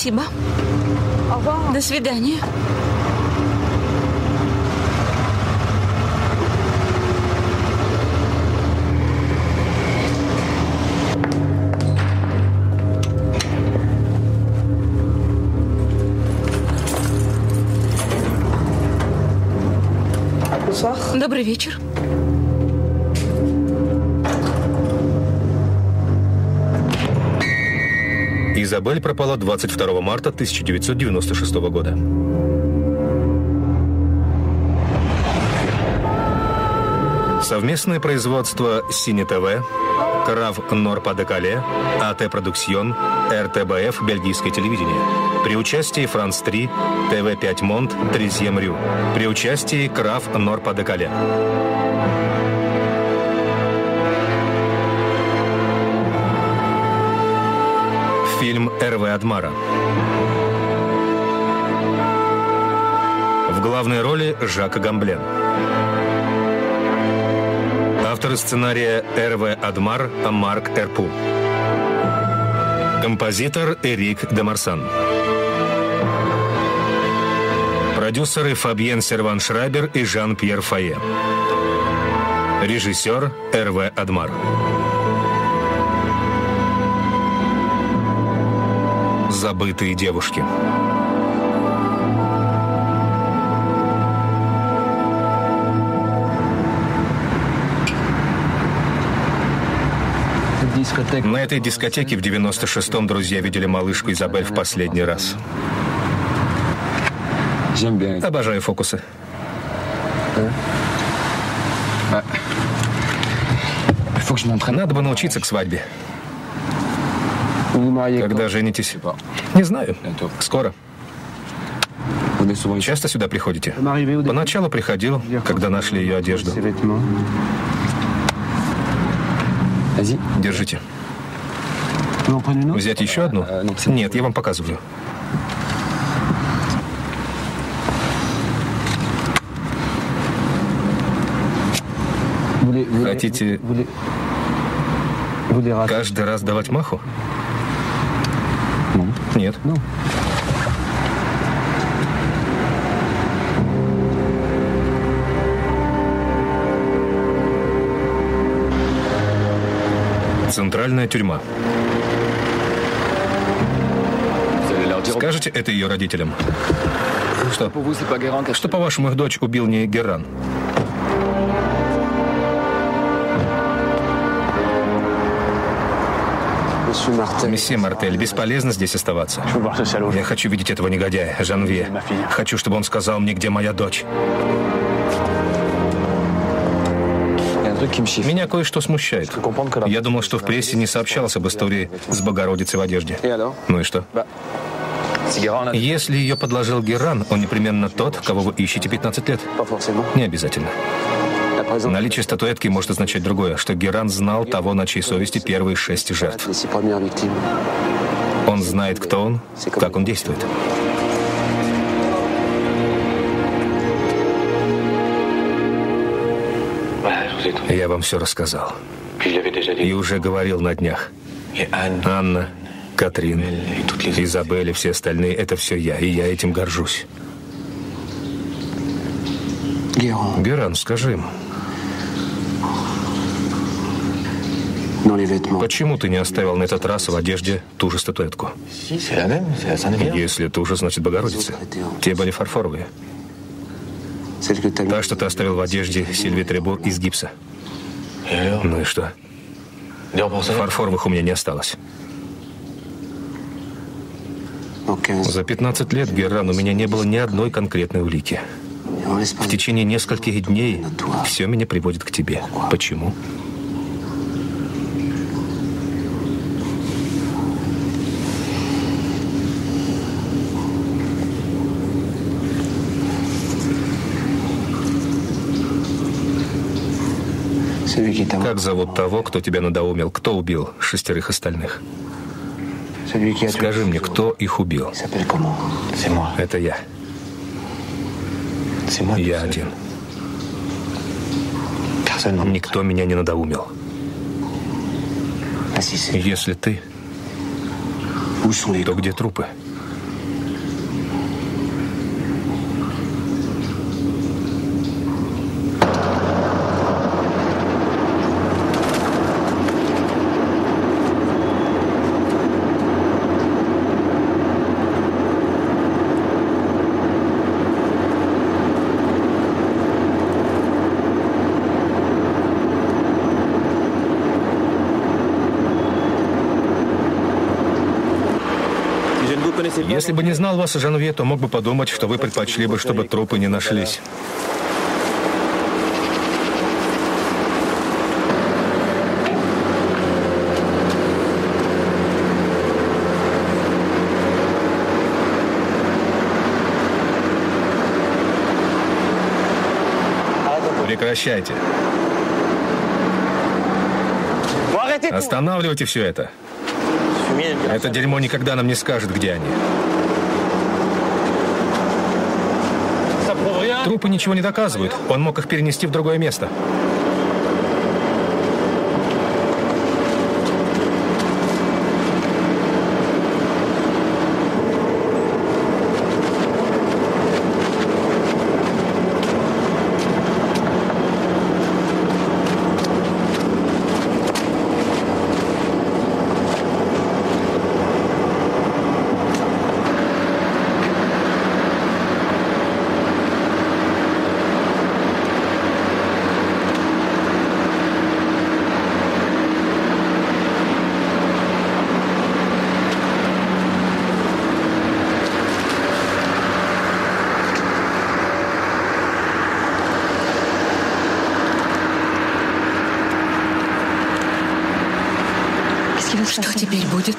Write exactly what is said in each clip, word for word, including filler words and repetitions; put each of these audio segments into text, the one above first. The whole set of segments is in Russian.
Спасибо. До свидания. Добрый вечер. Изабель пропала двадцать второго марта тысяча девятьсот девяносто шестого года. Совместное производство Сине ТВ, Крав Нор-Па-де-Кале, АТ Продуксьон, эр тэ бэ эф, бельгийское телевидение. При участии Франс три, тэ вэ пять Монт, Трезьем Рю. При участии Крав Нор-Па-де-Кале. Фильм Эрве Адмара. В главной роли Жак Гамблен. Авторы сценария Эрве Адмар Марк Эрпу. Композитор Эрик де Марсан. Продюсеры Фабьен Серван-Шрайбер и Жан-Пьер Фае. Режиссер Эрве Адмар. Забытые девушки. На этой дискотеке в девяносто шестом друзья видели малышку Изабель в последний раз. Обожаю фокусы. Надо бы научиться к свадьбе. Когда женитесь? Не знаю. Скоро. Часто сюда приходите? Поначалу приходил, когда нашли ее одежду. Держите. Взять еще одну? Нет, я вам показываю. Хотите каждый раз давать маху? Нет. Центральная тюрьма. Скажете это ее родителям? Что? Что, по-вашему, их дочь убил не Герран? Месье Мартель, бесполезно здесь оставаться. Я хочу видеть этого негодяя, Жанвье. Хочу, чтобы он сказал мне, где моя дочь. Меня кое-что смущает. Я думал, что в прессе не сообщалось об истории с Богородицей в одежде. Ну и что? Если ее подложил Герран, он непременно тот, кого вы ищете пятнадцать лет. Не обязательно. Наличие статуэтки может означать другое, что Герран знал того, на чьей совести первые шесть жертв. Он знает, кто он, как он действует. Я вам все рассказал. И уже говорил на днях. Анна, Катрин, Изабель и все остальные — это все я, и я этим горжусь. Герран, скажи им, почему ты не оставил на этот раз в одежде ту же статуэтку? Если ту же, значит Богородица. Те были фарфоровые. Та, что ты оставил в одежде Сильви Требур из гипса. Ну и что? Фарфоровых у меня не осталось. За пятнадцать лет, Герран, у меня не было ни одной конкретной улики. В течение нескольких дней все меня приводит к тебе. Почему? Как зовут того, кто тебя надоумил? Кто убил шестерых остальных? Скажи мне, кто их убил? Это я. Я один. Никто меня не надоумил. Если ты, то где трупы? Если бы не знал вас, Жанвье, то мог бы подумать, что вы предпочли бы, чтобы трупы не нашлись. Прекращайте. Останавливайте все это. Это дерьмо никогда нам не скажет, где они. Трупы ничего не доказывают. Он мог их перенести в другое место. Что теперь будет?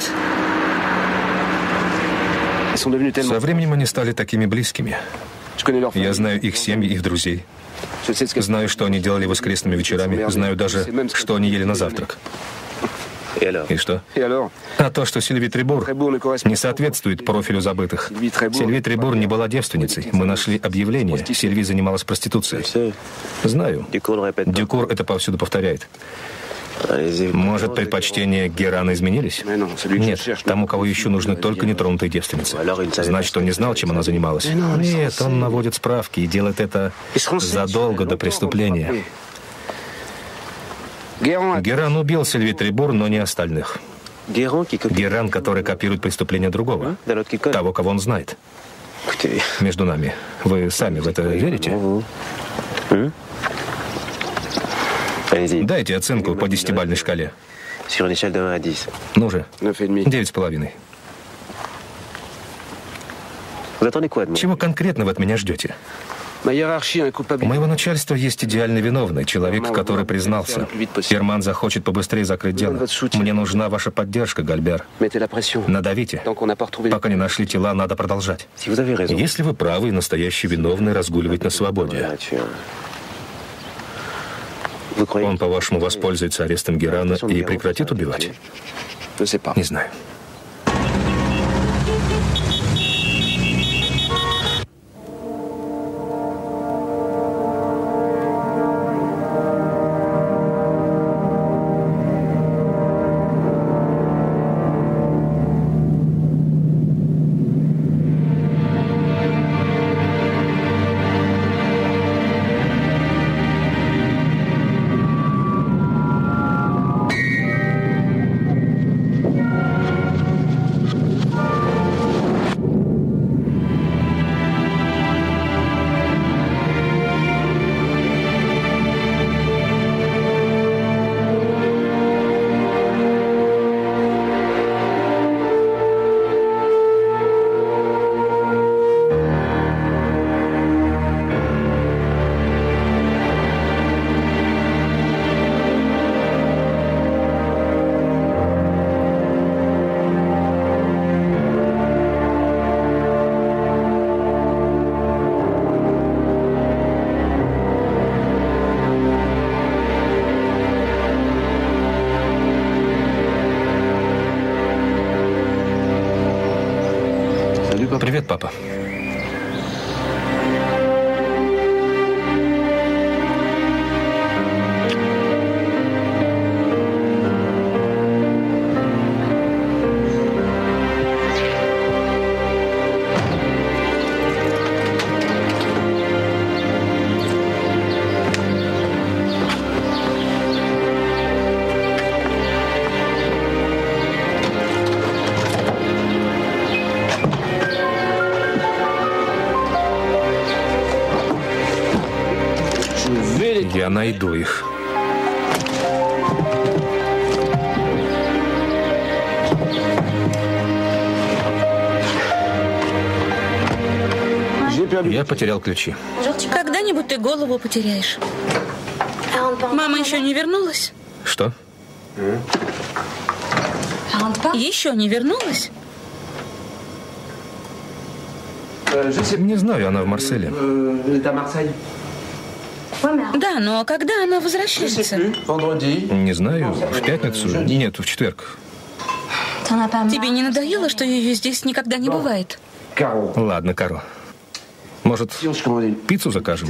Со временем они стали такими близкими. Я знаю их семьи, их друзей. Знаю, что они делали воскресными вечерами. Знаю даже, что они ели на завтрак. И что? А то, что Сильви Трибур не соответствует профилю забытых. Сильви Трибур не была девственницей. Мы нашли объявление. Сильви занималась проституцией. Знаю. Дюкур это повсюду повторяет. Может, предпочтения Герана изменились? Нет, тому, кого ищу, нужны только нетронутые девственницы. Значит, он не знал, чем она занималась? Нет, он наводит справки и делает это задолго до преступления. Геран убил Сильви Трибур, но не остальных. Геран, который копирует преступления другого, того, кого он знает. Между нами. Вы сами в это верите? Дайте оценку по десятибалльной шкале. Ну же, девять с половиной. Чего конкретно вы от меня ждете? У моего начальства есть идеальный виновный, человек, который признался. Ферман захочет побыстрее закрыть дело. Мне нужна ваша поддержка, Гальбер. Надавите. Пока не нашли тела, надо продолжать. Если вы правы, настоящий виновный разгуливает на свободе. Он, по-вашему, воспользуется арестом Герана и прекратит убивать? Не знаю. Привет, папа. Я найду их. Я потерял ключи. Когда-нибудь ты голову потеряешь. Мама еще не вернулась? Что? Еще не вернулась? Не знаю, она в Марселе. Да, но когда она возвращается? Не знаю, в пятницу? Нет, в четверг. Тебе не надоело, что ее здесь никогда не бывает? Ладно, Каро. Может, пиццу закажем?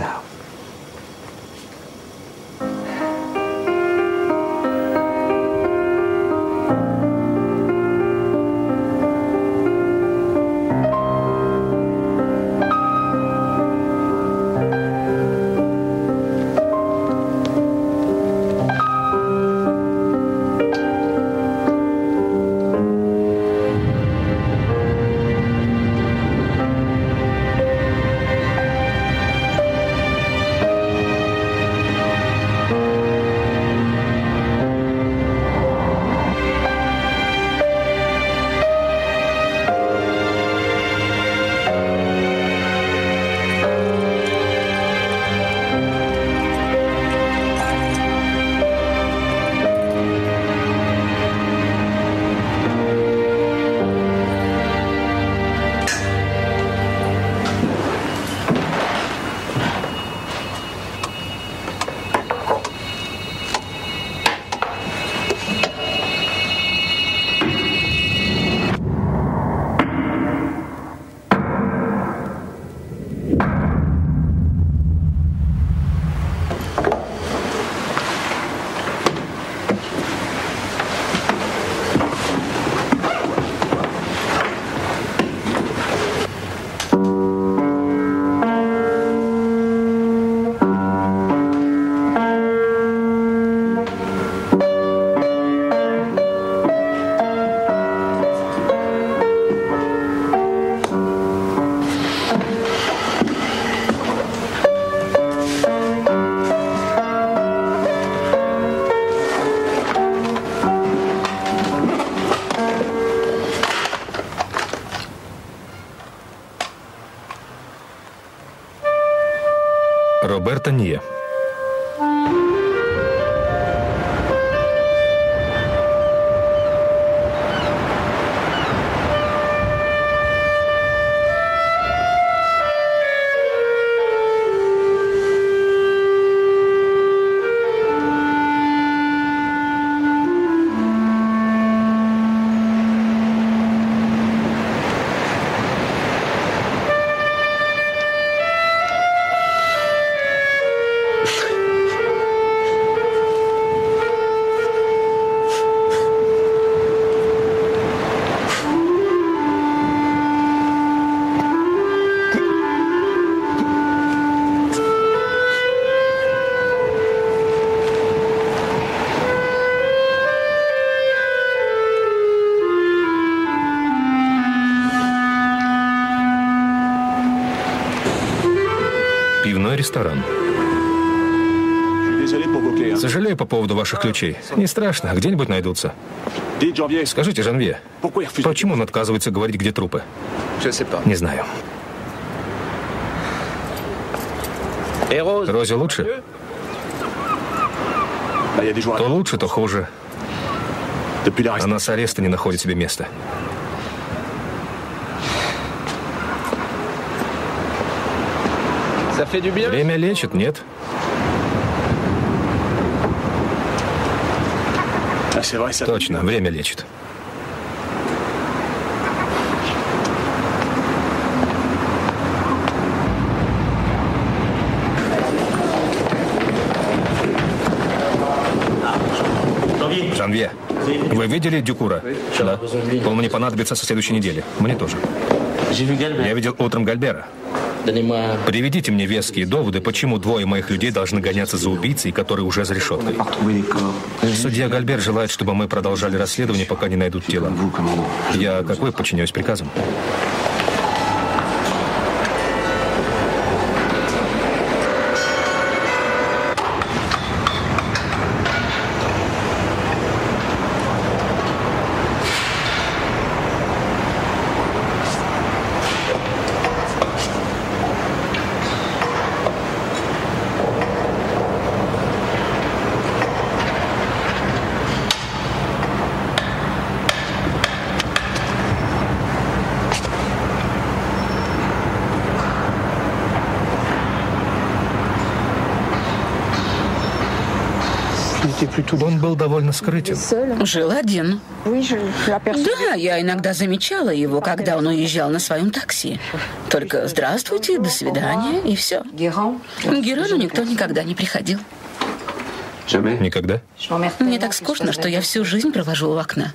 Роберто Нье. Ресторан. Сожалею по поводу ваших ключей. Не страшно, где-нибудь найдутся. Скажите, Жанвье, почему он отказывается говорить, где трупы? Не знаю. Розе лучше? То лучше, то хуже. Она с ареста не находит себе места. Время лечит, нет? Точно, время лечит. Жанвье, вы видели Дюкура? Да. Он мне понадобится со следующей недели. Мне тоже. Я видел утром Гальбера. Приведите мне веские доводы, почему двое моих людей должны гоняться за убийцей, который уже за решеткой. Судья Гальбер желает, чтобы мы продолжали расследование, пока не найдут тело. Я, как вы, подчиняюсь приказам. Он был довольно скрытен. Жил один. Да, я иногда замечала его, когда он уезжал на своем такси. Только здравствуйте, до свидания, и все. К Герану никто никогда не приходил. Никогда? Мне так скучно, что я всю жизнь провожу у окна.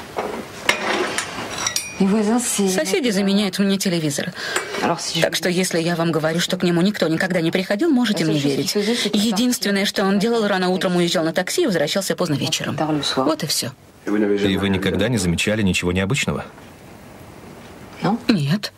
Соседи заменяют мне телевизор. Так что если я вам говорю, что к нему никто никогда не приходил, можете мне верить. Единственное, что он делал, рано утром уезжал на такси и возвращался поздно вечером. Вот и все. И вы никогда не замечали ничего необычного? Нет.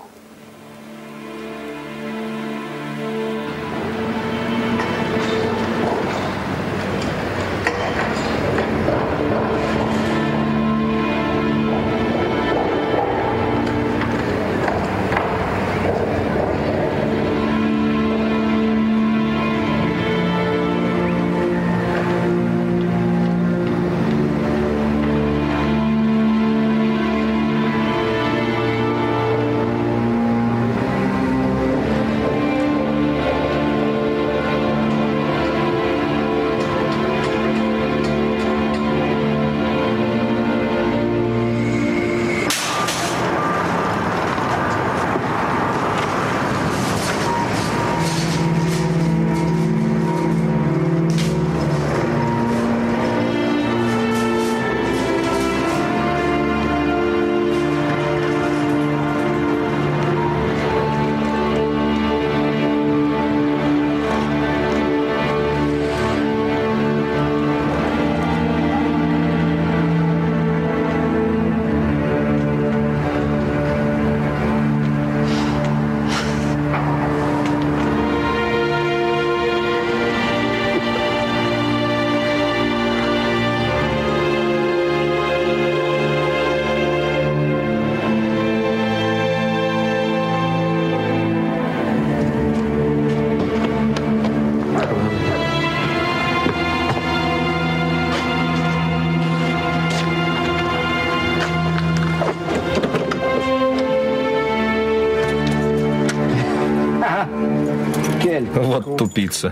Вот тупица.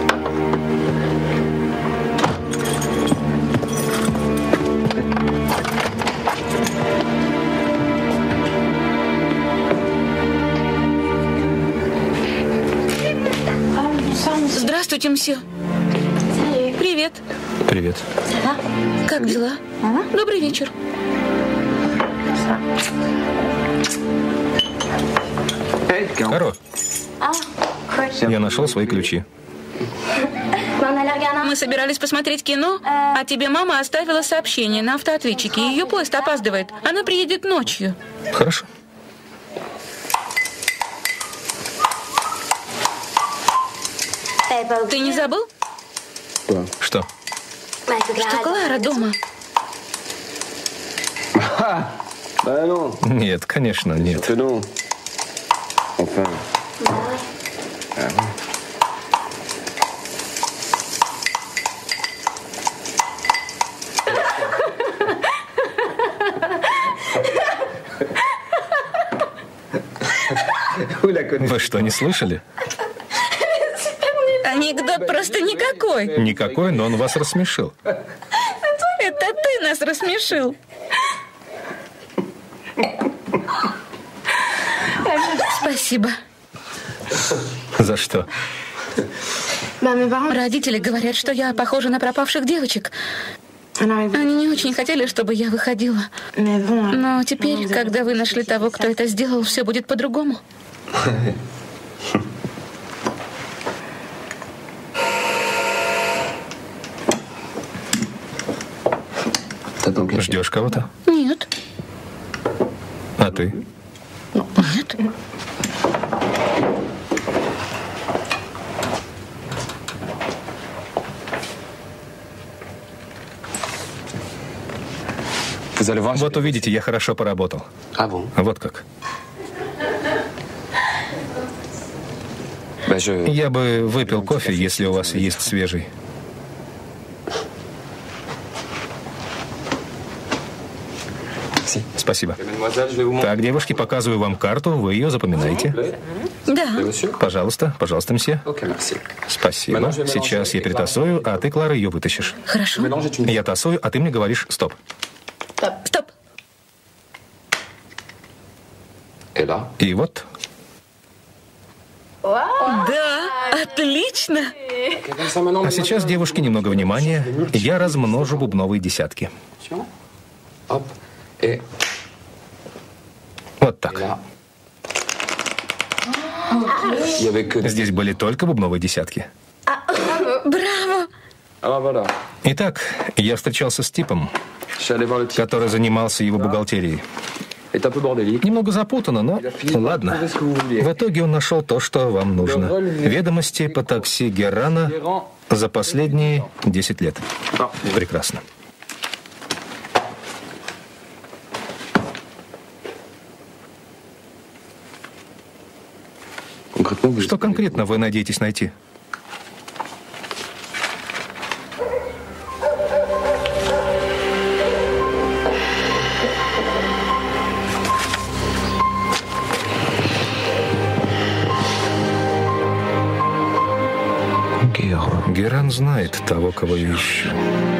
Здравствуйте, мсье. Привет. Привет. Как дела? Добрый вечер. Каро, я нашел свои ключи. Мы собирались посмотреть кино, а тебе мама оставила сообщение на автоответчике. Ее поезд опаздывает. Она приедет ночью. Хорошо. Ты не забыл? Что? Что Клара дома. Нет, конечно, нет. Вы что, не слышали? Анекдот просто никакой. Никакой, но он вас рассмешил. Это ты нас рассмешил. Спасибо. За что? Родители говорят, что я похожа на пропавших девочек. Они не очень хотели, чтобы я выходила. Но теперь, когда вы нашли того, кто это сделал, все будет по-другому. Ждешь кого-то? Нет. А ты? Нет. Вот увидите, я хорошо поработал. Вот как. Я бы выпил кофе, если у вас есть свежий. Спасибо. Так, девушки, показываю вам карту, вы ее запоминаете. Да. Пожалуйста, пожалуйста, мсье. Спасибо. Сейчас я перетасую, а ты, Клара, ее вытащишь. Хорошо. Я тасую, а ты мне говоришь «стоп». Стоп. И вот. Да, отлично. А сейчас, девушки, немного внимания. Я размножу бубновые десятки. Вот так. Здесь были только бубновые десятки. Браво! Итак, я встречался с типом, который занимался его бухгалтерией. Немного запутано, но ладно. В итоге он нашел то, что вам нужно. Ведомости по такси Геррана за последние десять лет. Прекрасно. Что конкретно вы надеетесь найти? Герран знает того, кого я ищу.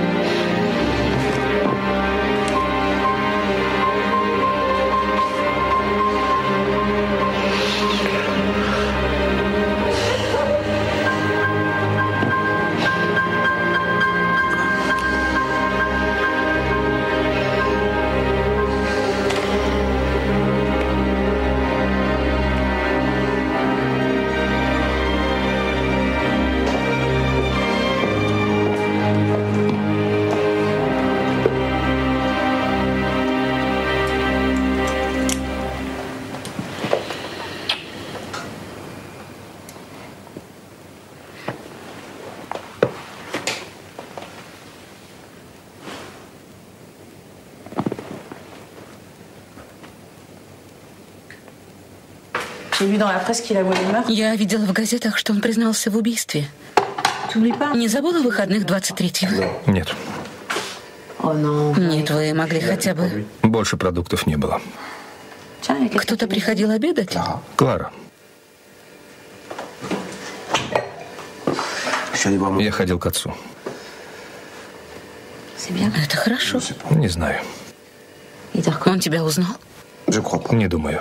Я видела в газетах, что он признался в убийстве. Не забыла выходных двадцать третьего? Нет. Нет, вы могли хотя бы... Больше продуктов не было. Кто-то приходил обедать? Клара. Я ходил к отцу. Это хорошо. Не знаю. Он тебя узнал? Не думаю.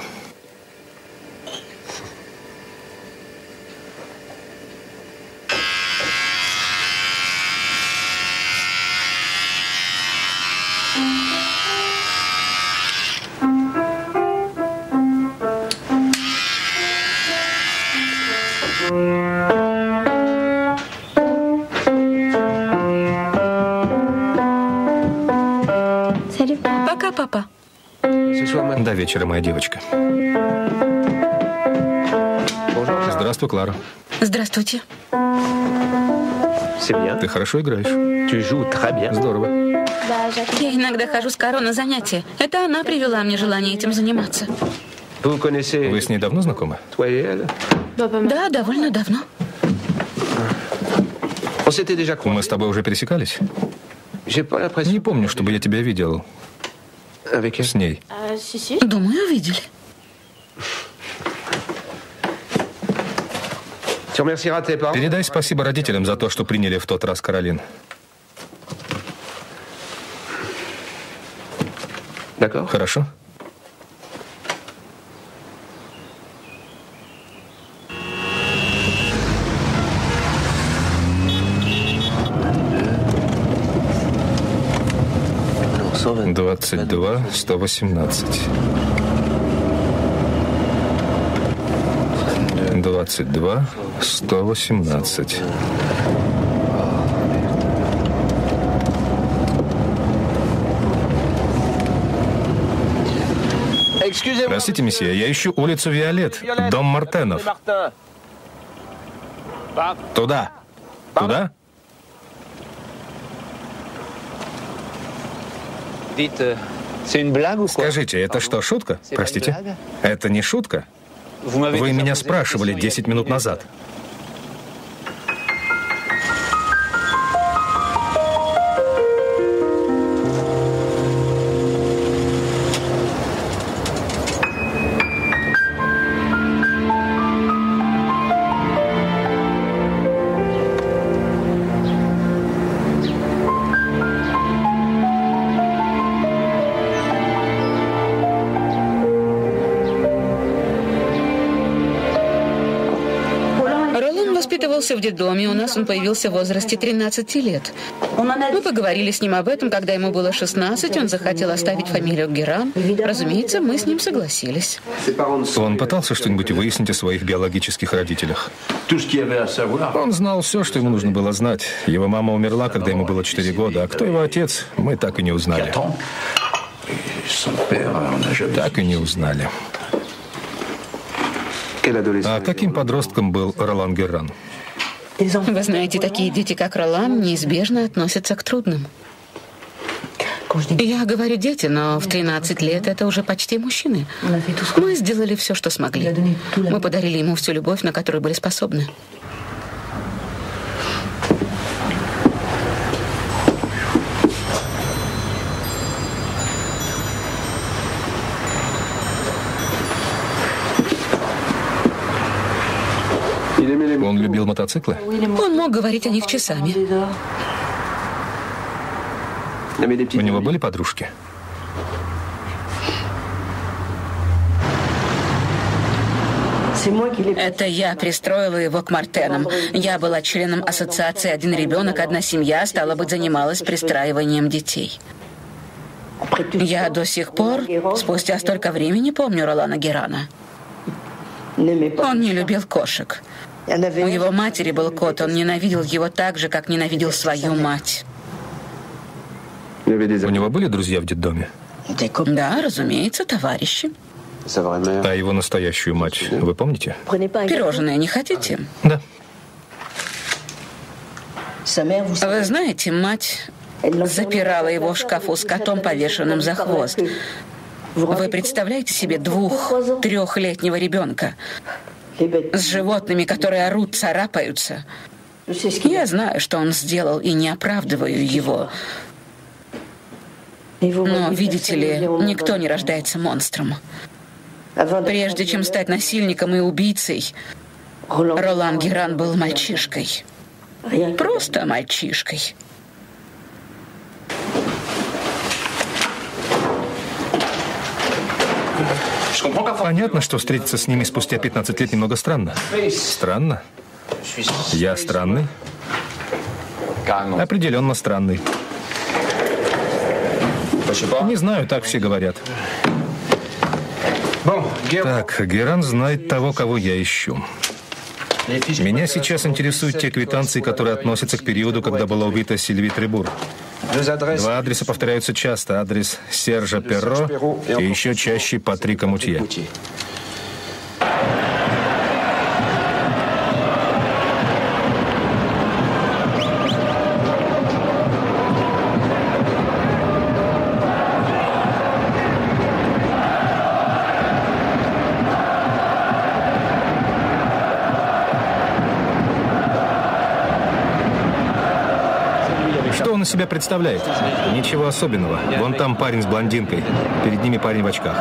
Пока, папа. До вечера, моя девочка. Здравствуй, Клара. Здравствуйте. Ты хорошо играешь. Здорово. Я иногда хожу с Каро на занятия. Это она привела мне желание этим заниматься. Вы с ней давно знакомы? Да, довольно давно. Мы с тобой уже пересекались? Не помню, чтобы я тебя видел с ней. Думаю, видели. Передай спасибо родителям за то, что приняли в тот раз Каролин. Хорошо? Двадцать два, сто восемнадцать. Двадцать два, сто восемнадцать. Простите, месье, я ищу улицу Виолет, дом Мартенов. Туда. Туда? Скажите, это что, шутка? Простите? Это не шутка? Вы меня спрашивали десять минут назад. родился в детдоме, у нас он появился в возрасте тринадцати лет. Мы поговорили с ним об этом, когда ему было шестнадцать, он захотел оставить фамилию Геран. Разумеется, мы с ним согласились. Он пытался что-нибудь выяснить о своих биологических родителях? Он знал все, что ему нужно было знать. Его мама умерла, когда ему было четыре года, а кто его отец, мы так и не узнали. Так и не узнали. А каким подростком был Ролан Геран? Вы знаете, такие дети, как Ролан, неизбежно относятся к трудным. Я говорю дети, но в тринадцать лет это уже почти мужчины. Мы сделали все, что смогли. Мы подарили ему всю любовь, на которую были способны. Он любил мотоциклы? Он мог говорить о них часами. У него были подружки? Это я пристроила его к Мартенам. Я была членом ассоциации «Один ребенок, одна семья», стало быть, занималась пристраиванием детей. Я до сих пор, спустя столько времени, помню Ролана Герана. Он не любил кошек. У его матери был кот, он ненавидел его так же, как ненавидел свою мать. У него были друзья в детдоме? Да, разумеется, товарищи. А его настоящую мать вы помните? Пирожное не хотите? Да. Вы знаете, мать запирала его в шкафу с котом, повешенным за хвост. Вы представляете себе двух-трехлетнего ребенка с животными, которые орут, царапаются? Я знаю, что он сделал, и не оправдываю его. Но, видите ли, никто не рождается монстром. Прежде чем стать насильником и убийцей, Ролан Геран был мальчишкой. Просто мальчишкой. Понятно, что встретиться с ними спустя пятнадцать лет немного странно. Странно? Я странный? Определенно странный. Не знаю, так все говорят. Так, Геран знает того, кого я ищу. Меня сейчас интересуют те квитанции, которые относятся к периоду, когда была убита Сильви Требур. Два адреса повторяются часто. Адрес Сержа Перро и еще чаще Патрика Мутье. Себя представляет? Ничего особенного. Вон там парень с блондинкой. Перед ними парень в очках.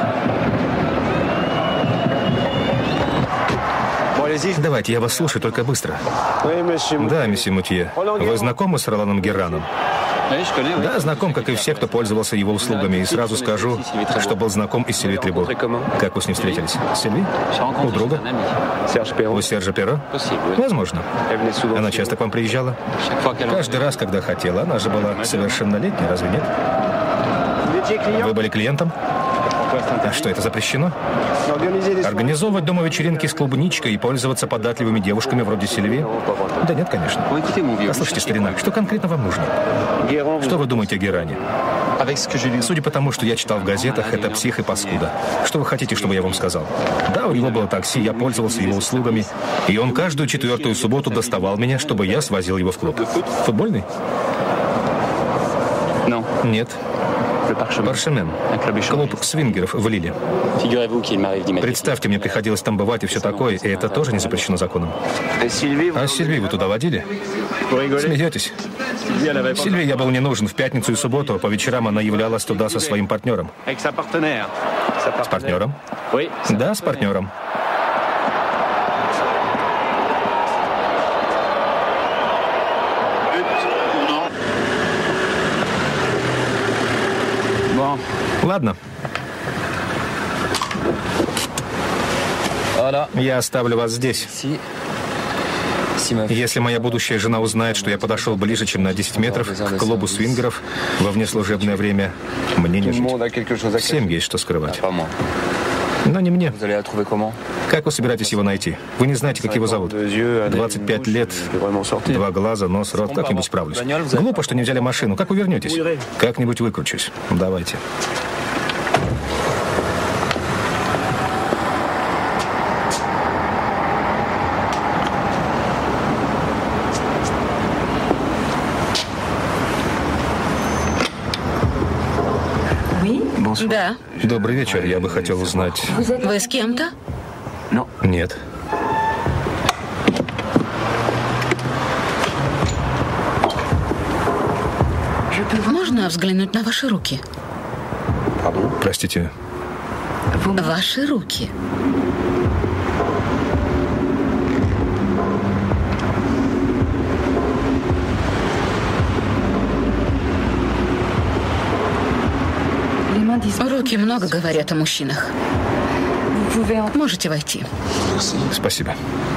Давайте, я вас слушаю, только быстро. Да, месье Мутье. Вы знакомы с Роланом Гераном? Да, знаком, как и все, кто пользовался его услугами. И сразу скажу, что был знаком и с Сильви Требур. Как вы с ним встретились? Сильви? У друга? У Сержа Перро? Возможно. Она часто к вам приезжала? Каждый раз, когда хотела. Она же была совершеннолетней, разве нет? Вы были клиентом? А что, это запрещено? Организовывать дома вечеринки с клубничкой и пользоваться податливыми девушками вроде Сильви? Да нет, конечно. Послушайте, старина, что конкретно вам нужно? Что вы думаете о Геране? Судя по тому, что я читал в газетах, это псих и паскуда. Что вы хотите, чтобы я вам сказал? Да, у него было такси, я пользовался его услугами, и он каждую четвертую субботу доставал меня, чтобы я свозил его в клуб. Футбольный? Нет. Паршемен. Клуб свингеров в Лиле. Представьте, мне приходилось там бывать и все такое, и это тоже не запрещено законом. А Сильви вы туда водили? Смеетесь? Сильви я был не нужен. В пятницу и субботу по вечерам она являлась туда со своим партнером. С партнером? Да, с партнером. Ладно. Я оставлю вас здесь. Если моя будущая жена узнает, что я подошел ближе, чем на десять метров к клубу свингеров во внеслужебное время, мне не жить. Всем есть что скрывать. Но не мне. Как вы собираетесь его найти? Вы не знаете, как его зовут? двадцать пять лет, два глаза, нос, рот. Как-нибудь справлюсь. Глупо, что не взяли машину. Как вы вернетесь? Как-нибудь выкручусь. Давайте. Да. Добрый вечер. Я бы хотел узнать... Вы с кем-то? Нет. Можно взглянуть на ваши руки? Простите. Ваши руки. Руки много говорят о мужчинах. Можете войти. Спасибо.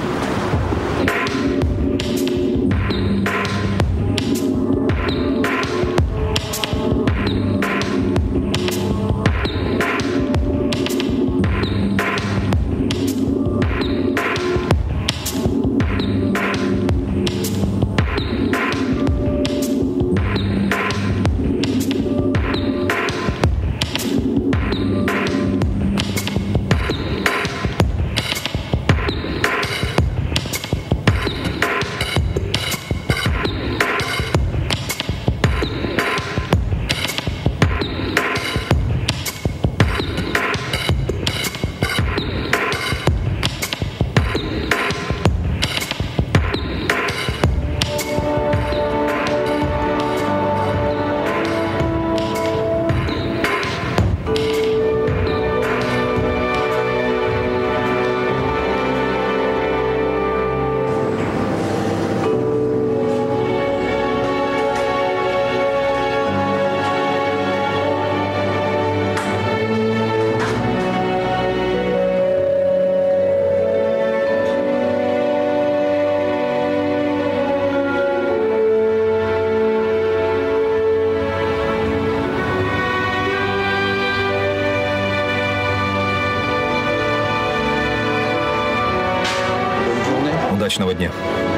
Удачного дня.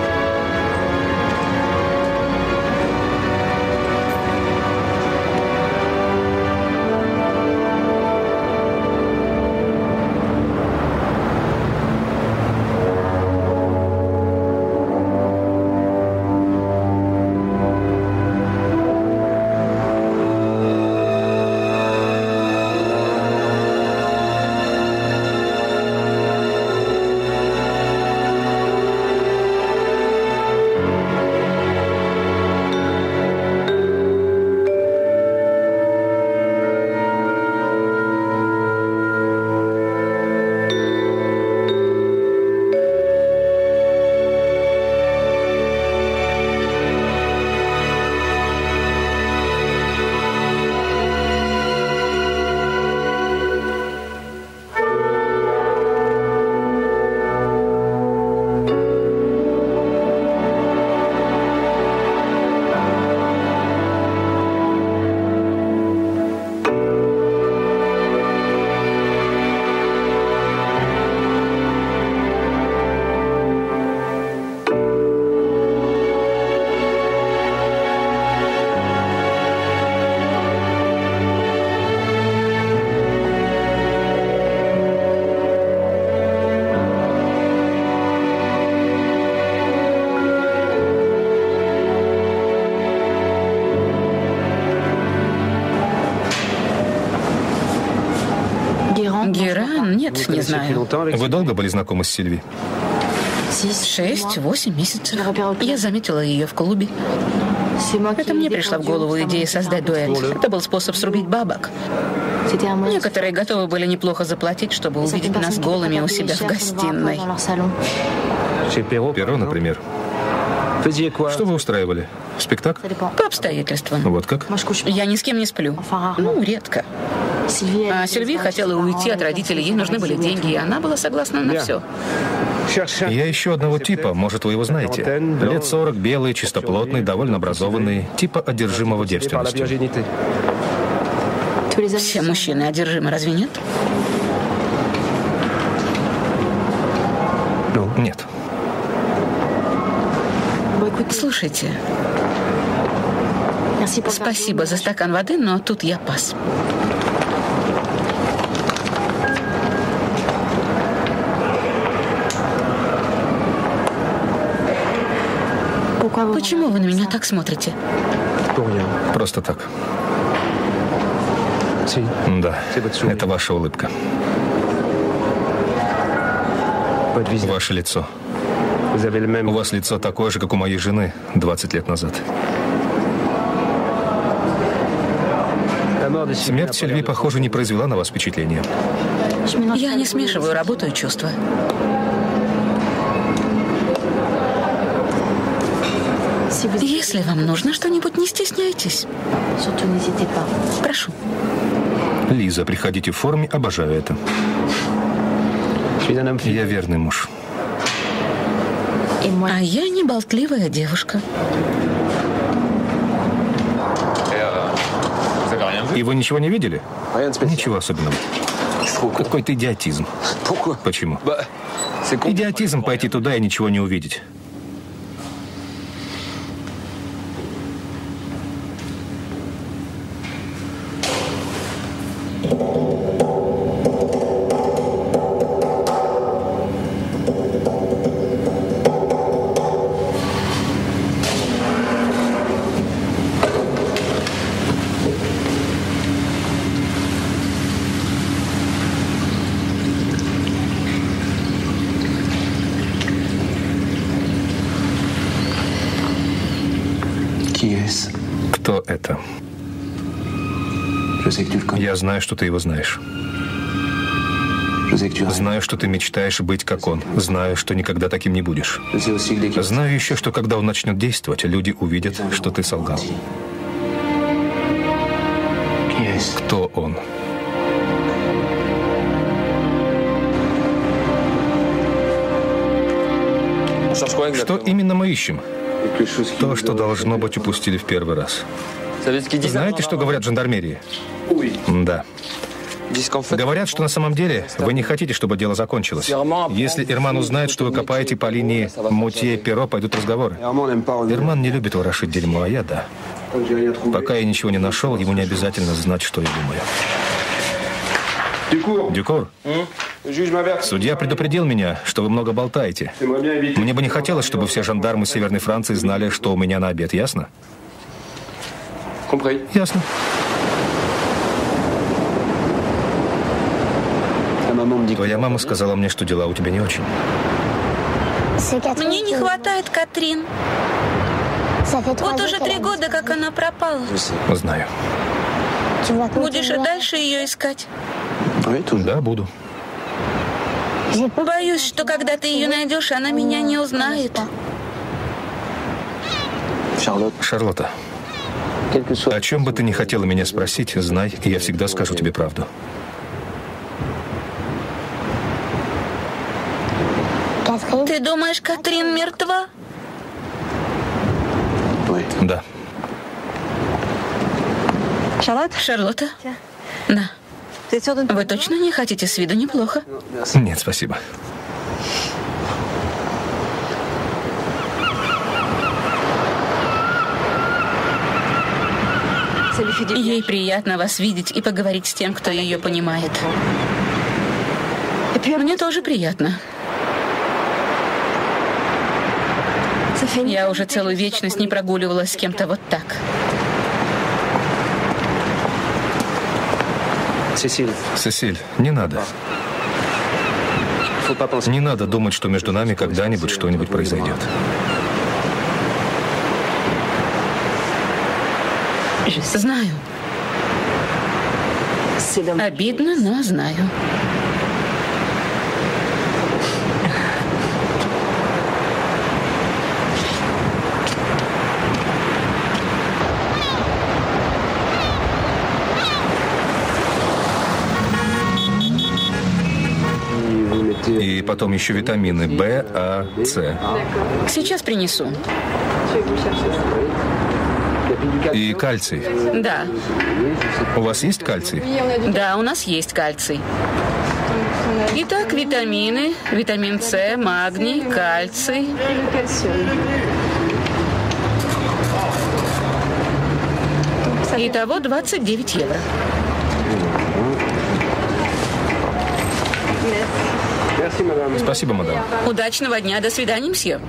Геран? Нет, не знаю. Вы долго были знакомы с Сильви? Шесть-восемь месяцев. Я заметила ее в клубе. Это мне пришла в голову идея создать дуэт. Это был способ срубить бабок. Некоторые готовы были неплохо заплатить, чтобы увидеть нас голыми у себя в гостиной. Перо, например. Что вы устраивали? Спектакль? По обстоятельствам. Вот как? Я ни с кем не сплю. Ну, редко. А Сильви хотела уйти от родителей, ей нужны были деньги, и она была согласна на все. Я ищу одного типа, может, вы его знаете. Лет сорок, белый, чистоплотный, довольно образованный, типа одержимого девственностью. Все мужчины одержимы, разве нет? Нет. Слушайте, спасибо за стакан воды, но тут я пас. Почему вы на меня так смотрите? Просто так. Да, это ваша улыбка. Ваше лицо. У вас лицо такое же, как у моей жены двадцать лет назад. Смерть Сильви, похоже, не произвела на вас впечатления. Я не смешиваю работу и чувства. Если вам нужно что-нибудь, не стесняйтесь. Прошу. Лиза, приходите в форме, обожаю это. Я верный муж. А я не болтливая девушка. И вы ничего не видели? Ничего особенного. Какой-то идиотизм. Почему? Идиотизм пойти туда и ничего не увидеть. Кто это? Я знаю, что ты его знаешь. Знаю, что ты мечтаешь быть как он. Знаю, что никогда таким не будешь. Знаю еще, что когда он начнет действовать, люди увидят, что ты солгал. Кто он? Что именно мы ищем? То, что должно быть, упустили в первый раз. Знаете, что говорят в жандармерии? Да. Говорят, что на самом деле вы не хотите, чтобы дело закончилось. Если Ирман узнает, что вы копаете по линии Мутье-Перо, пойдут разговоры. Ирман не любит ворошить дерьмо, а я да. Пока я ничего не нашел, ему не обязательно знать, что я думаю. Дюкур, судья предупредил меня, что вы много болтаете. Мне бы не хотелось, чтобы все жандармы Северной Франции знали, что у меня на обед, ясно? Ясно. Твоя мама сказала мне, что дела у тебя не очень. Мне не хватает Катрин. Вот уже три года, как она пропала. Знаю. Будешь и дальше ее искать? Да, буду. Боюсь, что когда ты ее найдешь, она меня не узнает. Шарлотта, о чем бы ты ни хотела меня спросить, знай, я всегда скажу тебе правду. Ты думаешь, Катрин мертва? Да. Шарлотта? Да. Вы точно не хотите? С виду неплохо. Нет, спасибо. Ей приятно вас видеть и поговорить с тем, кто ее понимает. Мне тоже приятно. Я уже целую вечность не прогуливалась с кем-то вот так. Сесиль. Сесиль, не надо. Не надо думать, что между нами когда-нибудь что-нибудь произойдет. Знаю. Обидно, но знаю. И потом еще витамины В, А, С. Сейчас принесу. И кальций. Да. У вас есть кальций? Да, у нас есть кальций. Итак, витамины, витамин С, магний, кальций. Итого двадцать девять евро. Спасибо, мадам. Удачного дня. До свидания, мсье.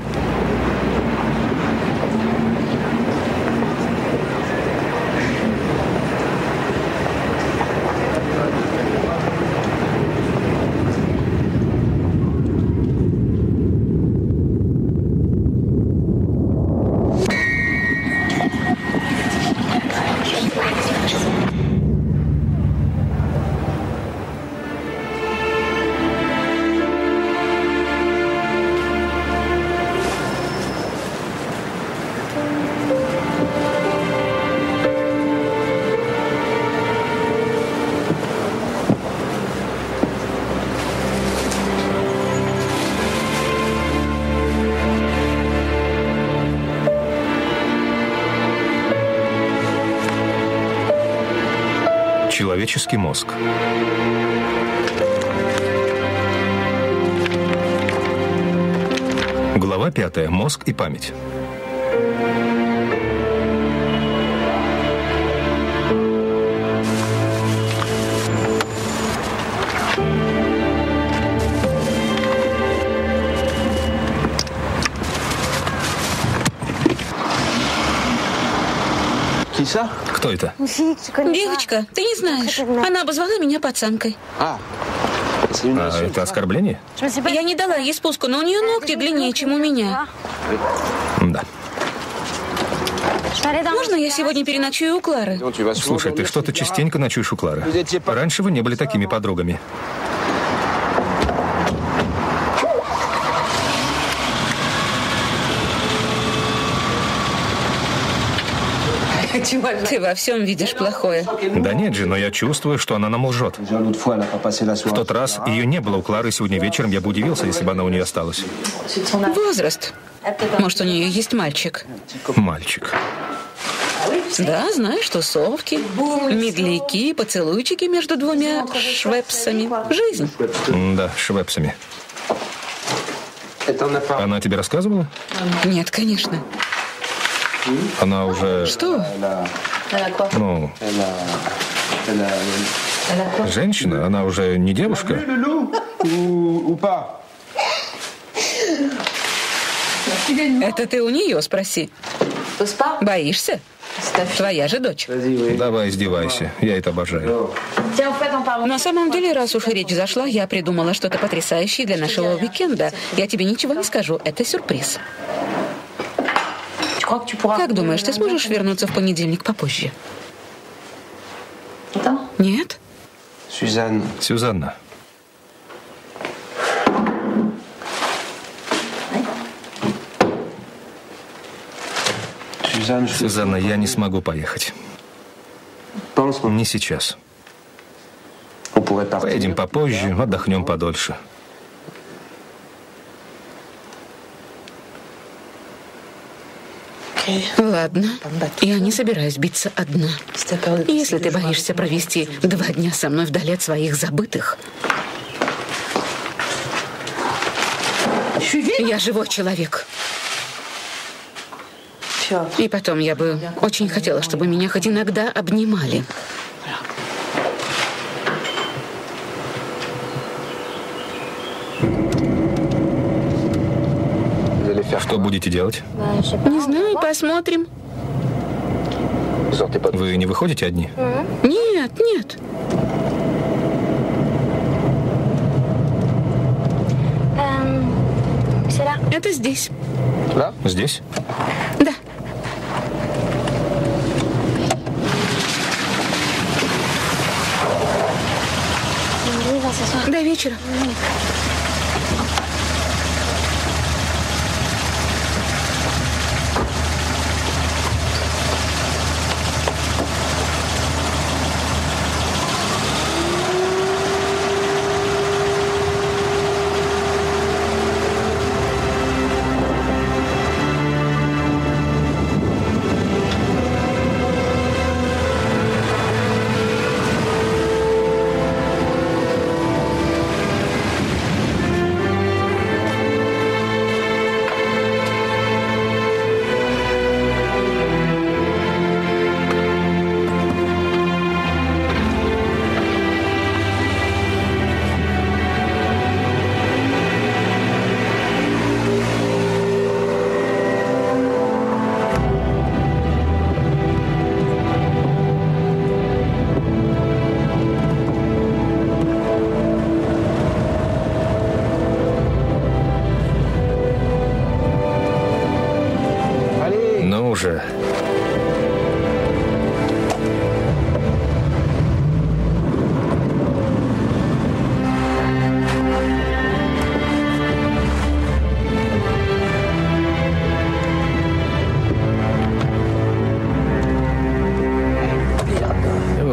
Человеческий мозг. Глава пятая. Мозг и память. Кто это? Девочка, ты не знаешь. Она обозвала меня пацанкой. А, это оскорбление? Я не дала ей спуску, но у нее ногти длиннее, чем у меня. Да. Можно я сегодня переночую у Клары? Слушай, ты что-то частенько ночуешь у Клары. Раньше вы не были такими подругами. Ты во всем видишь плохое. Да нет же, но я чувствую, что она нам лжет. В тот раз ее не было у Клары, сегодня вечером я бы удивился, если бы она у нее осталась. Возраст. Может, у нее есть мальчик? Мальчик. Да, знаешь, тусовки, медляки, поцелуйчики между двумя швепсами. Жизнь. Да, швепсами. Она тебе рассказывала? Нет, конечно. Она уже... Что? Ну... Женщина, она уже не девушка. Это ты у нее спроси. Боишься? Твоя же дочь. Давай, издевайся. Я это обожаю. На самом деле, раз уж и речь зашла, я придумала что-то потрясающее для нашего уикенда. Я тебе ничего не скажу. Это сюрприз. Как думаешь, ты сможешь вернуться в понедельник попозже? Нет? Сюзанна. Сюзанна. Сюзанна, я не смогу поехать. Не сейчас. Поедем попозже, отдохнем подольше. Ладно, я не собираюсь биться одна. Если ты боишься провести два дня со мной вдали от своих забытых. Я живой человек. И потом я бы очень хотела, чтобы меня хоть иногда обнимали. Что будете делать? Не знаю, посмотрим. Вы не выходите одни? Нет, нет. Это здесь. Здесь? Да. До вечера.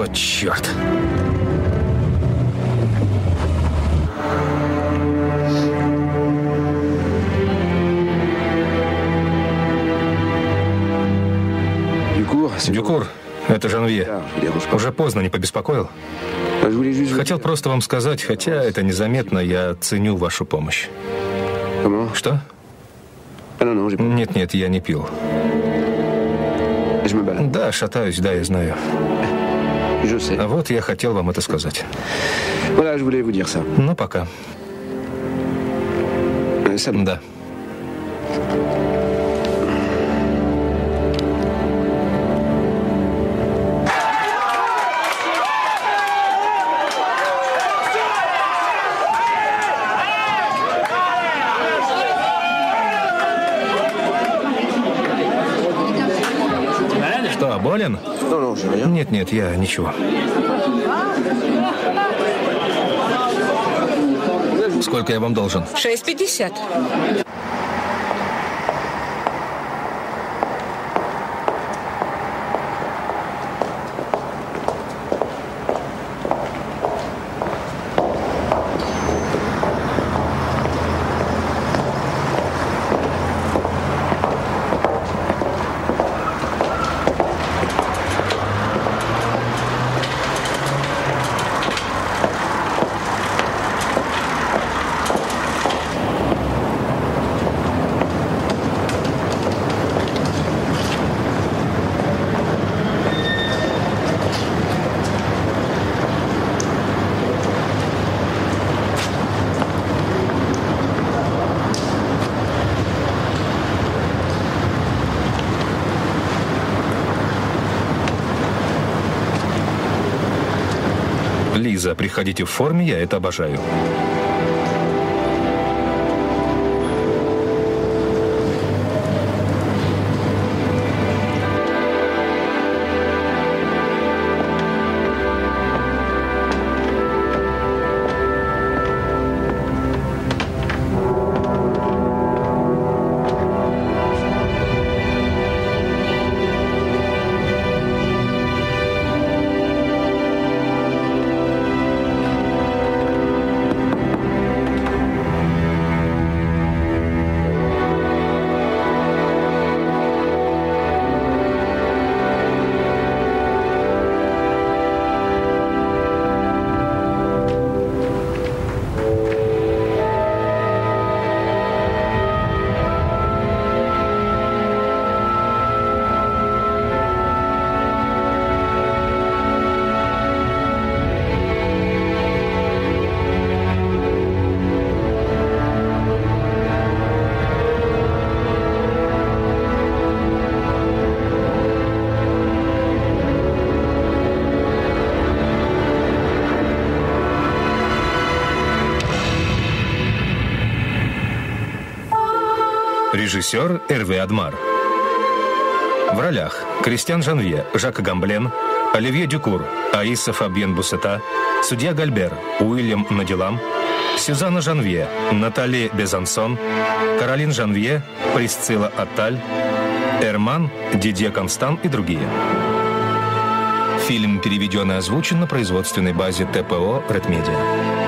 черт. Дюкур, это Жанвье. Уже поздно, не побеспокоил? Хотел просто вам сказать, хотя это незаметно, я ценю вашу помощь. Что? Нет, нет, я не пил. Да, шатаюсь, да, я знаю. А вот я хотел вам это сказать. Ну, пока. Да. Что, болен? Нет, нет, я ничего. Сколько я вам должен? шесть пятьдесят. Лиза, приходите в форме, я это обожаю. Режиссер Эрве Адмар. В ролях Кристиан Жанвье, Жак Гамблен, Оливье Дюкур, Аиса Фабьен Буссета, судья Гальбер, Уильям Надилам, Сюзанна Жанвье, Натали Безансон, Каролин Жанвье, Присцилла Атталь, Эрман, Дидье Констан и другие. Фильм переведен и озвучен на производственной базе ТПО «Редмедиа».